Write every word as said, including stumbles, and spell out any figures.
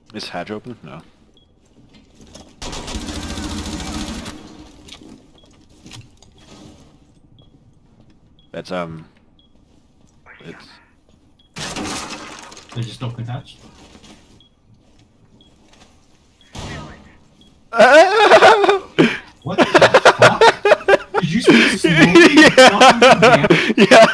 Is hatch open? No. That's um. It's. They just open hatch. What the fuck? Did you speak slowly? Yeah. Yeah.